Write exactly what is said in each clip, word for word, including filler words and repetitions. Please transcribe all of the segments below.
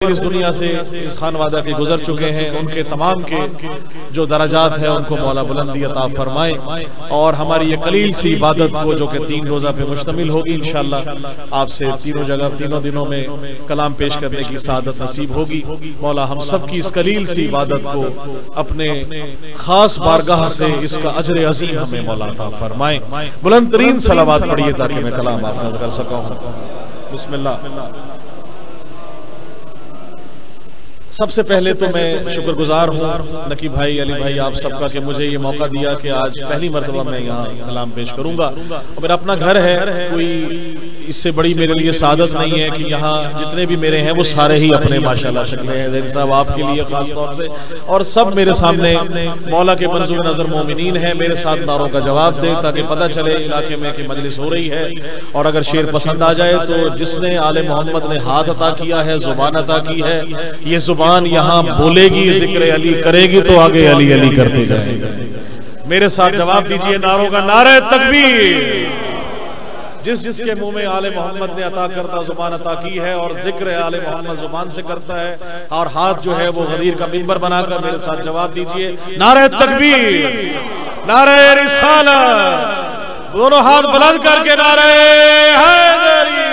फिर इस दुनिया से इस खानवादा के गुजर चुके हैं, उनके तमाम के जो दराजात है उनको मौला बुलंदी अता फरमाए और हमारी ये कलील सी इबादत को जो कि तीन रोजा पे मुश्तमिल होगी इंशाअल्लाह आपसे तीनों जगह तीनों दिनों में कलाम पेश करने की सादत नसीब होगी। मौला हम सब की इस कलील सी इबादत को अपने खास बारगाह से इसका अजर अजीम हमें मौला अता फरमाए। बुलंद तरीन सलावत पढ़िए ताकि मैं कलाम आपका कर सकूं। बिस्मिल्लाह। सबसे पहले तो मैं शुक्रगुजार हूँ नकी भाई, अली भाई, आप सबका कि मुझे ये मौका दिया कि आज पहली मरतबा मैं यहाँ कलाम पेश करूंगा और मेरा अपना घर है। कोई इससे बड़ी मेरे लिए सादत नहीं है कि यहाँ जितने भी मेरे हैं वो सारे ही अपने माशाल्लाह शक्लें हैं। ज़ैद साहब आपके लिए खास तौर से और सब मेरे सामने मौला के मंजूर नजर मोमिनीन है, मेरे साथ नारों का जवाब दे ताकि पता चले इलाके में कि मजलिस हो रही है। और अगर शेर पसंद आ जाए तो जिसने आले मोहम्मद ने हाथ अता किया है, जुबान अता की है, ये जुबान यहाँ बोलेगी, जिक्र अली करेगी तो आगे अली अली करते जाएगा। मेरे साथ जवाब दीजिए नारों का नारे तकबीर। जिस जिसके मुंह में आले मोहम्मद ने अता करता जुबान अता की है और जिक्र आले मोहम्मद जुबान से करता है और हाथ जो है वो गदीर का मिंबर बनाकर मेरे साथ जवाब दीजिए नारे तकबीर, नारे रिसालत, दोनों हाथ बुलंद करके नारे हैदरी,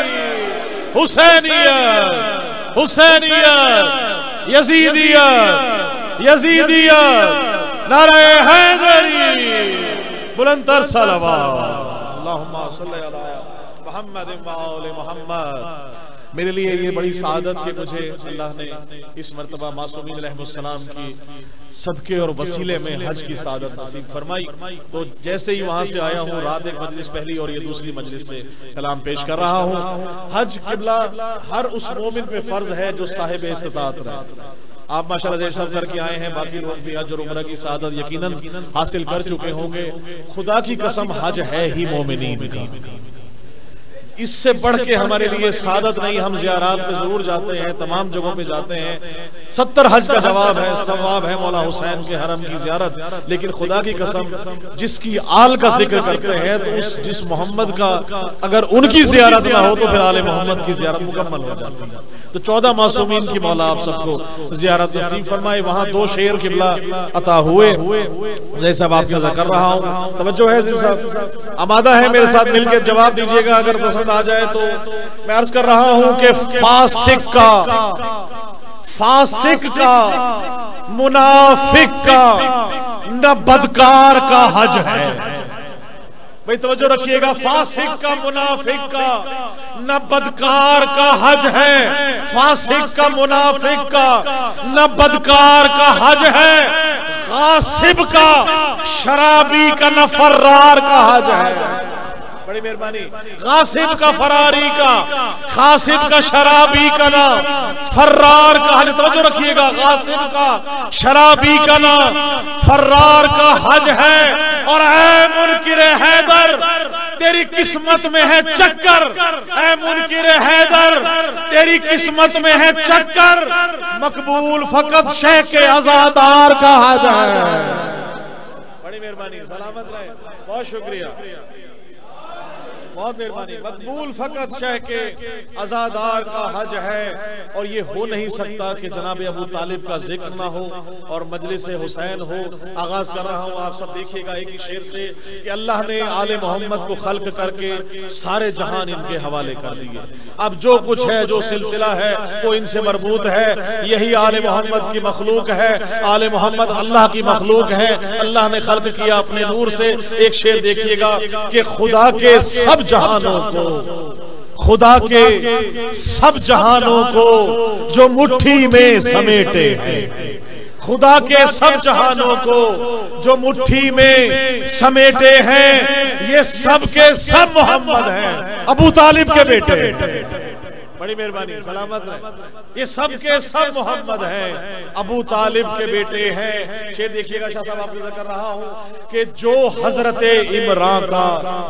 हुसैनियत, हुसैनियत, यजीदियत, यजीदियत, नारे हैदरी, बुलंद तर सलावत। अल्लाहुम्मा सल्ली अला मुहम्मद व आले मुहम्मद। मेरे लिए ये बड़ी सादत कि मुझे अल्लाह ने इस मर्तबा मासूमीन अलैहिस्सलाम की सदके और वसीले में हज की सादत नसीब फरमाई। तो जैसे ही वहां से आया हूँ, रात एक मजलिस पहली और ये दूसरी मजलिस से कलाम पेश कर रहा हूँ। हज किबला हर उस मोमिन पे फर्ज है जो साहिब इस्तिताअत रहे। आप माशाल्लाह जैसे सब करके आए हैं, बाकी लोग भी हज और उम्रा की सादत यकीनन हासिल कर चुके होंगे। खुदा की कसम हज है ही मोमिनीन का, इससे बढ़ के हमारे लिए सादत नहीं। हम ज़ियारत पे जरूर जाते हैं, तमाम जगहों पे जाते हैं, सत्तर हज का जवाब है, सवाब है मौला हुसैन के हरम की ज़ियारत। लेकिन खुदा की कसम जिसकी आल का जिक्र करते हैं तो उस जिस मोहम्मद का अगर उनकी ज़ियारत ना हो तो फिर आले मोहम्मद की ज़ियारत मुकम्मल हो जाती है। तो चौदह मासूमीन की मौला आप सबको ज़ियारत नसीब फरमाए। वहाँ दो शेर किबला अता हुए, जैसा आपके नजर कर रहा हूँ, तवज्जो है साहब, आमादा है मेरे साथ मिलकर जवाब दीजिएगा अगर पसंद आ जाए तो। मैं अर्ज कर रहा हूँ कि फासिक का, फासिक का, मुनाफिक का, न बदकार का हज है। भाई तवज्जो रखिएगा, फासिक का, मुनाफिक का, न बदकार का हज है। फासिक का, मुनाफिक का, न बदकार का हज है। गासिब का, शराबी का, न फर्रार का हज है। बड़ी मेहरबानी। गासिब का, फरारी का, खासिब का, शराबी का ना, फर्रार का हज। तवज्जो रखिएगा, गासिब का, शराबी का ना, फर्रार का हज है। और ऐ मुनकिर हैदर तेरी किस्मत में है चक्कर, ऐ मुनकिर हैदर तेरी किस्मत में है चक्कर, मकबूल फकत शेख आजादार का हज है। बड़ी मेहरबानी, सलामत रहे, बहुत शुक्रिया, बहुत मेहरबानी। मकबूल फकत शेख के आजादार का हज है। और ये हो नहीं सकता कि जनाब अबू तालिब का जिक्र ना हो और मजलिस हुसैन हो। आगाज कर रहा हूँ, आप सब देखिएगा एक ही शेर से कि अल्लाह ने आले मोहम्मद को खल्क करके सारे जहान इनके हवाले कर दिए। अब जो कुछ है, जो सिलसिला है वो इनसे मरबूत है। यही आले मोहम्मद की मखलूक है। आले मोहम्मद अल्लाह की मखलूक है, अल्लाह ने खल्क किया अपने नूर से। एक शेर देखिएगा कि खुदा के सब जहानों को, खुदा के सब जहानों को जो मुट्ठी में समेटे हैं, खुदा के सब जहानों को जो मुट्ठी में समेटे हैं, ये सब के सब मोहम्मद हैं, अबू तालिब के बेटे। बड़ी मेहरबानी, सलामत रहे। ये सब के सब मोहम्मद हैं, अबू तालिब के बेटे हैं। शेर देखिएगा, शाह साहब आपको जिक्र कर रहा हूं कि जो हजरत इमरान का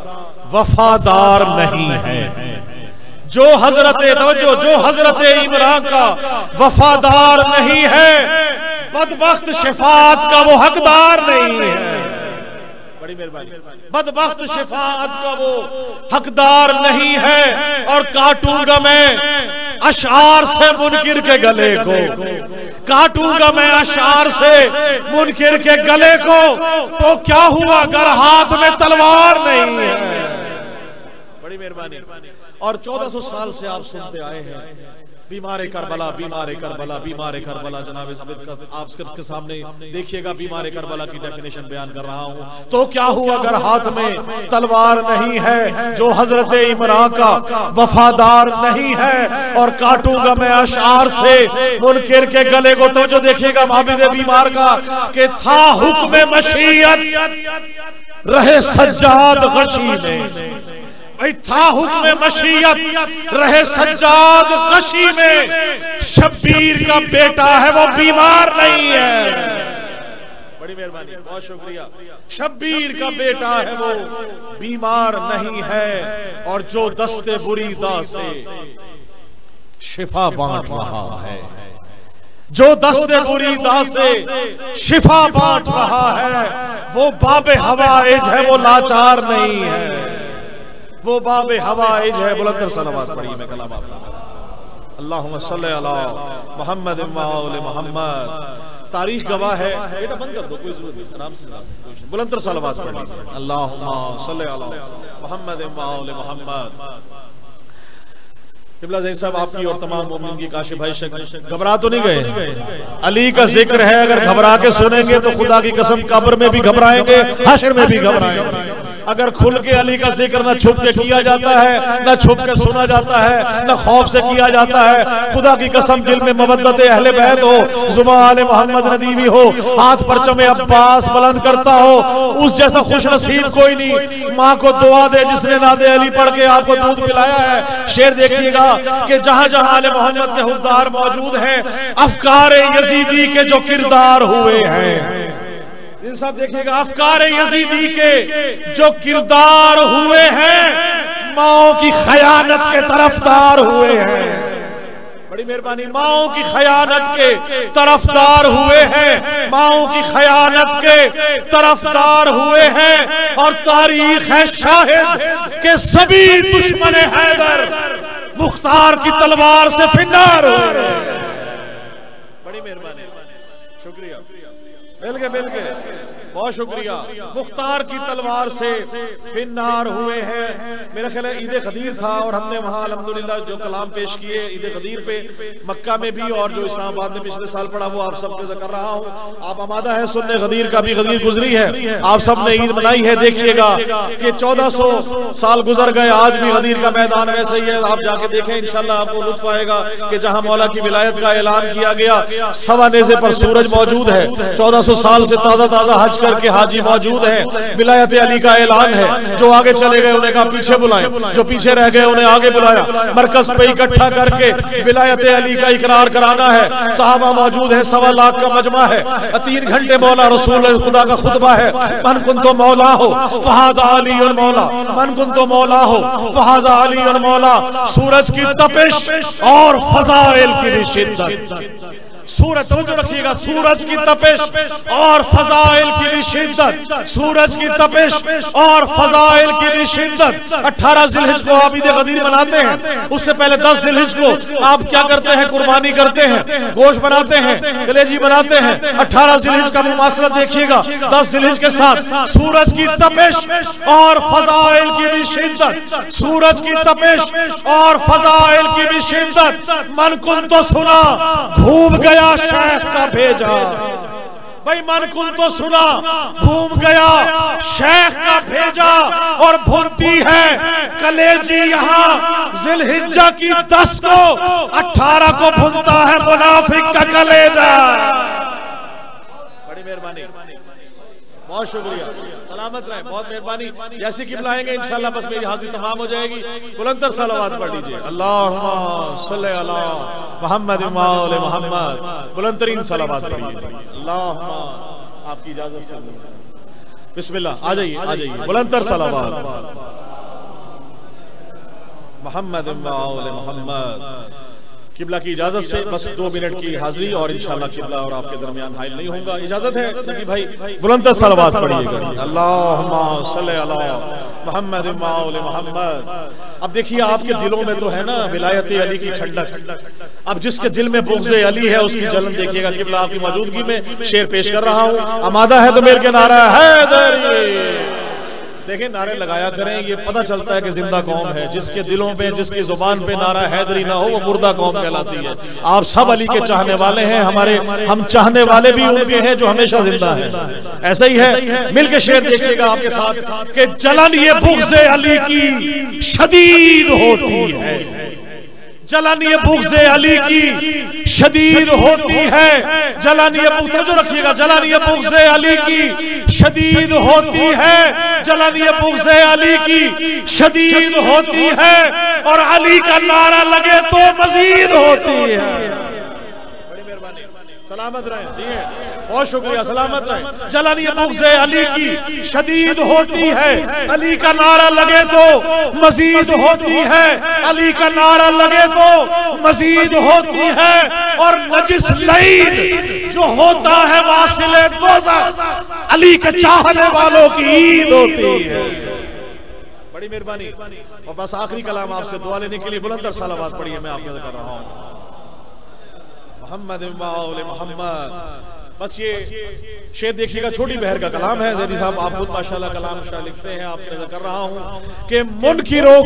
वफादार नहीं है, जो हजरत तवज्जो जो हजरत इमरान का वफादार नहीं है, बदबख्त शिफात का वो हकदार नहीं है। बड़ी मेहरबानी। बदबख्त शिफाअत का वो हकदार नहीं है और काटूंगा मैं अशार से मुनकिर के गले को, काटूंगा मैं अशार से मुनकिर के गले को। तो क्या हुआ अगर हाथ में तलवार नहीं है। बड़ी मेहरबानी। और चौदह सौ साल से आप सुनते आए हैं बीमारे करबला, बीमारे करबला, बीमारे करबला। जनाब आप सबके सामने देखिएगा, बीमारे करबला की डेफिनेशन बयान कर रहा हूं। तो क्या हुआ अगर हाथ में तलवार नहीं है, जो हजरत इमरान का वफादार नहीं है, और काटूंगा मैं अशार से मुनकिर के गले को। तो जो देखिएगा माबिद बीमार का कि था हुक्म मशीयत रहे सज्जाद गशी में, भाई था हुक्म मशीयत रहे सज्जाद गशी में। शब्बीर का बेटा है वो बीमार नहीं है। बड़ी मेहरबानी, बहुत शुक्रिया। शब्बीर का बेटा है वो बीमार नहीं है, और जो दस्ते बुरीदा से शिफा बांट रहा है, जो दस्ते बुरीदा से शिफा बांट रहा है, वो बाबे हवाइज है, वो लाचार नहीं है, वो बाबे हवाइज है। बुलंद सलावत पढ़िए मैं कलाम आपका। अल्लाहुम्मा सल्ली अला मुहम्मद व आले मुहम्मद। तारीख गवाह है, बेटा बंद कर दो, कोई जरूरत नहीं, आराम से बुलंद सलावत पढ़िए। अल्लाहुम्मा सल्ली अला मुहम्मद व आले मुहम्मद। किबला साहब आपकी और तमाम मोमिन की काशिफ भाई घबरा तो नहीं गए? अली का जिक्र है, अगर घबरा के सुनेंगे तो खुदा की कसम कब्र में भी घबराएंगे, हश्र में भी घबराएंगे। अगर खुल के अली का जिक्र न छुप के किया जाता है, न छुप के सुना जाता है, न खौफ से किया जाता है, खुदा की कसम दिल में मवद्दत अहले बैत हो, जुबान मोहम्मद नदीवी हो, हाथ परचम अब्बास बुलंद करता हो, उस जैसा खुश नसीब कोई नहीं। माँ को दुआ दे जिसने नादे अली पढ़ के आपको दूध पिलाया है। शेर देखिएगा कि जहां जहां आले मोहम्मद के हुक्मदार मौजूद हैं, अफकार यजीदी के जो किरदार हुए हैं, इन सब देखिएगा, अफकार यजीदी के जो किरदार हुए हैं, माओ की खयानत के तरफदार हुए हैं। बड़ी मेहरबानी। माओ की खयानत के तरफदार हुए हैं, माओ की खयानत के तरफदार हुए हैं। और तारीख है शाहिद के सभी दुश्मन हैदर मुख्तार की तलवार से फिन्नार हुए। बड़ी मेहरबानी, शुक्रिया। मिल गए मिल गए, बहुत शुक्रिया। मुख्तार की तलवार से फिन्नार हुए हैं। मेरा ख्याल है ईद गदीर था और हमने वहाँ अल्हम्दुलिल्लाह जो कलाम पेश किए ईद गदीर पे, मक्का में भी और जो इस्लामाबाद में पिछले साल पढ़ा वो आप सबके जिक्र कर रहा हूँ। आप आमादा है सुनने गदीर का भी, गदीर गुजरी है, आप सब ने ईद मनाई है। देखिएगा कि चौदह सौ साल गुजर गए, आज भी गदीर का मैदान वैसे ही है। आप जाके देखें, इंशाल्लाह आपको लुत्फ आएगा कि जहाँ मौला की विलायत का ऐलान किया गया, सवा नेज़े पर सूरज मौजूद है। चौदह सौ साल से ताजा ताजा हज करके हाजी मौजूद है। विलायत अली का ऐलान है। जो आगे चले गए उन्हें कहा पीछे बुलाएं, जो पीछे रह गए उन्हें आगे बुलाया। मरकज पे इकट्ठा करके विलायत अली का इकरार कराना है। सहाबा मौजूद है, सवा लाख का मजमा है। तीन घंटे मौला रसूल खुदा का खुतबा है। मन कुन तो मौला हो फहाजा अली और मौला, मन कुन तो मौला हो फहाजा अली और मौला। सूरज की तपिश और फजाइल की शिद्दत, सूरज तो रखिएगा, सूरज की तपिश और फजाइल की भी शिद्दत, सूरज की तपिश और फजाइल की भी शिद्दत। अठारह जिलहिज को आप ईद गदीर मनाते हैं, उससे पहले दस जिलहिज को आप क्या करते हैं? कुर्बानी करते हैं, गोश्त बनाते हैं, कलेजी बनाते हैं। अठारह जिलहिज का मुमासलत देखिएगा दस जिलहिज के साथ। सूरज की तपिश और फजाइल की भी शिद्दत, सूरज की तपिश और फजाइल की भी शिद्दत। मन कुन तो सुना घूम गया शेख का भेजा, भाई मन कुल तो सुना घूम गया शेख का भेजा। और भुनती है कलेजी यहाँ जिलहिज्जा की दस को, अठारह को भुनता है मुनाफिक का कलेजा। बड़ी मेहरबानी, बहुत शुक्रिया, सलामत रहे, बहुत मेहरबानी। जैसे कि बुलाएंगे इंशाल्लाह बस मेरी हाजिरी तमाम हो जाएगी। बुलंद सलावत पढ़ लीजिए। अल्लाहुम्मा सल्ली अला मुहम्मद व आले मुहम्मद। बुलंद तरीन सलावत पढ़िए। अल्लाहुम्मा, आपकी इजाजत से बिस्मिल्लाह, आ जाइए आ जाइए। बुलंद सलावत मुहम्मद व आले मुहम्मद। किबला की इजाजत से बस दो मिनट की हाजिरी और इंशाल्लाह किबला और आपके दरमियान हाइल नहीं होगा। इजाजत है नबी भाई, बुलंद सलावत पढ़िएगा, अल्लाहुम्मा सल्ली अला मुहम्मद व आले मुहम्मद। अब देखिए आपके दिलों में तो है ना विलायत अली की ठंडक। अब जिसके दिल में बुग़्ज़ अली है उसकी जलन देखिएगा। किबला आपकी मौजूदगी में शेर पेश कर रहा हूँ, आमादा है तो मेरे के नारा हैदरी। देखें नारे लगाया करें, ये पता चलता है कि जिंदा कौम है। जिसके दिलों पे जिसकी जुबान पे नारा हैदरी ना हो वो मुर्दा कौम कहलाती है। आप सब अली के चाहने वाले हैं, हमारे हम चाहने वाले भी उनके हैं जो हमेशा जिंदा है। ऐसा ही है, मिलके शेर देखिएगा आपके साथ कि जलन ये बुग़्ज़ अली की शदीद होती है, जलन ये बुग़्ज़ अली की शदीद होती है, जलन ये तवज्जो रखिएगा, जलन ये बुग़्ज़ अली की शदीद होती है, जलन ये बुग़्ज़ अली की शदीद होती है, और अली का नारा लगे तो मजीद होती है। बड़ी मेहरबानी, सलामत रहे जी, बहुत शुक्रिया, सलामत रहे। जलन ये बुग़्ज़ अली की शदीद होती है, अली का नारा लगे तो मजीद होती है, अली का नारा लगे तो मजीद होती है, और नजिस लईन जो होता है वासिले दोज़ख अली के चाहने वालों की ईद होती है। बड़ी मेहरबानी। और बस आखिरी कलाम आपसे दुआ लेने के लिए बुलंद सलावत पढ़िए, मैं आपके कर रहा हूँ मोहम्मद व आले मोहम्मद। बस ये शेर देखिएगा, छोटी बहर का कलाम है। ज़ैदी साहब आप खुद माशाल्लाह कलाम शाह लिखते हैं, आपके नजर कर रहा हूँ कि मुनकिरों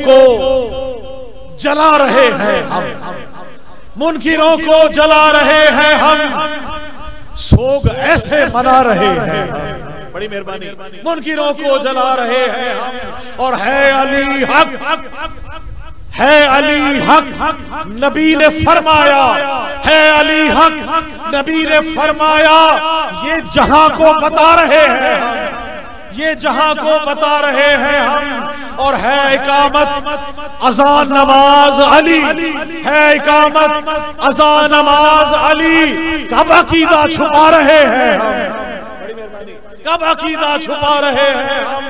को जला रहे हैं हम, मुनकिरों को जला रहे हैं हम, सोग ऐसे मना रहे हैं। बड़ी मेहरबानी। मुनकिरों को जला रहे हैं हम, और है अली हक, है अली हक, नबी ने फरमाया, है अली हक, नबी ने फरमाया, ये जहां को बता रहे हैं हम, ये जहां को बता रहे हैं हम, और है इकामत अज़ान नमाज अली, है इकामत अज़ान नमाज अली, कब अकीदा छुपा रहे हैं हम, कब अकीदा छुपा रहे हैं हम।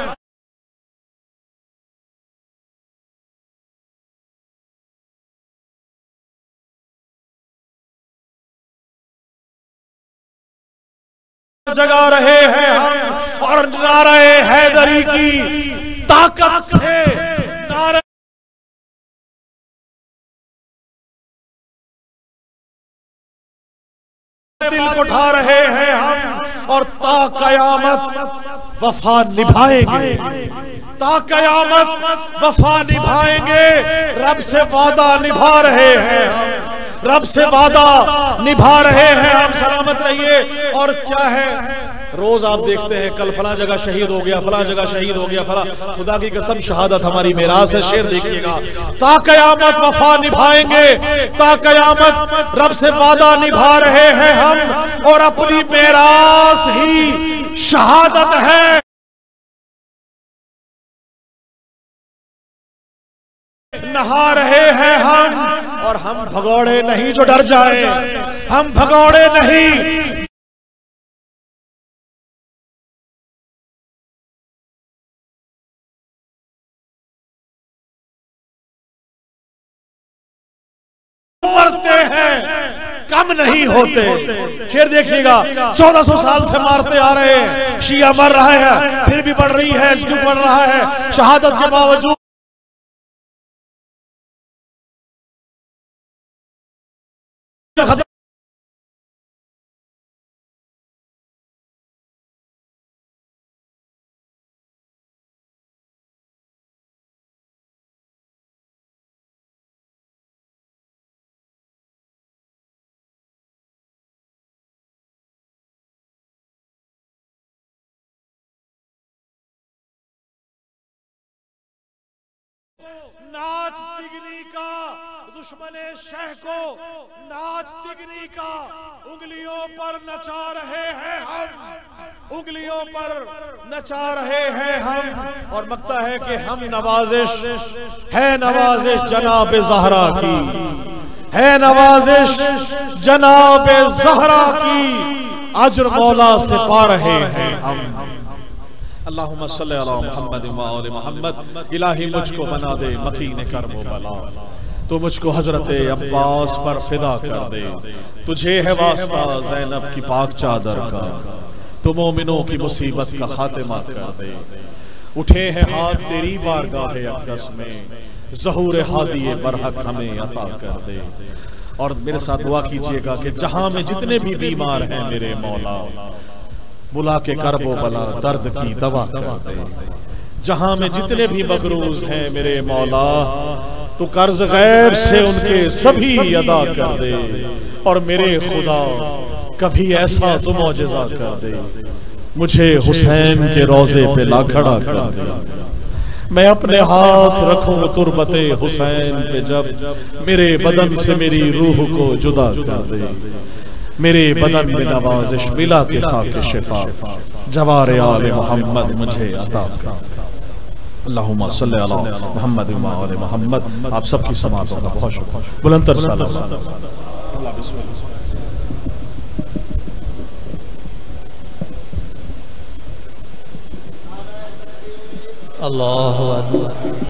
जगा रहे हैं हम, और नारे हैदरी की ताकत से नारे दिल को उठा रहे हैं हम, और ता कयामत वफा निभाएंगे, ता कयामत वफा निभाएंगे। रब से वादा निभा रहे हैं हम, रब से वादा निभा रहे हैं हम। सलामत रहिए। और क्या है, रोज आप देखते हैं कल फला जगह शहीद हो गया, फला जगह शहीद हो गया, फला, खुदा की कसम शहादत हमारी मेरास है। शेर देखिएगा, ता कयामत वफा निभाएंगे, ता कयामत रब से वादा निभा रहे हैं हम, और अपनी मेरास ही शहादत है। नहा रहे हैं हम, और हम भगोड़े नहीं जो डर जाए, हम भगोड़े नहीं। मरते हैं कम नहीं होते। शेर देखिएगा, चौदह सौ साल से मारते आ रहे हैं, शिया मर रहा है, फिर भी बढ़ रही है, क्यों बढ़ रहा है? शहादत के बावजूद नाच तिगनी का दुश्मने शह को, नाच तिगनी का उंगलियों पर नचा रहे हैं हम, उंगलियों पर नचा रहे हैं हम। और लगता है कि हम नवाजिश है, नवाजिश जनाब ज़हरा की है, नवाजिश जनाब ज़हरा की अज्र मौला से पा रहे हैं हम। अल्लाहुम्मा सल्ली अला मुहम्मद व आले मुहम्मद। इलाही मुझको बना दे मकीन कर्ब व बला। तो मुझको हजरत अब्बास पर फिदा कर दे। तुझे है वास्ता ज़ैनब की पाक चादर का, तो मोमिनों की मुसीबत का खातिमा कर दे। उठे हैं हाथ तेरी बारगाह अक़दस में, ज़हूर हादी बरहक हमें अता कर दे। और मेरे साथ दुआ कीजिएगा कि जहां में जितने भी बीमार हैं मेरे मौला, बुला के करबो बला दर्द की दवा कर दे। जहां में जितने भी मकरूज हैं मेरे मौला, तो कर्ज गैब से उनके सभी अदा कर दे। और मेरे खुदा कभी ऐसा तो मौजज़ा कर दे, मुझे हुसैन के रोजे पे ला खड़ा कर दे। मैं अपने हाथ रखूं तुरबते हुसैन पे जब मेरे बदन से मेरी रूह को जुदा कर दे। मेरे बदन में नवाजिश मिला के खाके शिफा, जवारे आले मोहम्मद मुझे अता कर। अल्लाहुम्मा सल्ली अला मुहम्मद व आले मोहम्मद। आप सबकी समातों का बहुत शुक्रिया। बुलंदतर सलाम। अल्लाहु अकबर।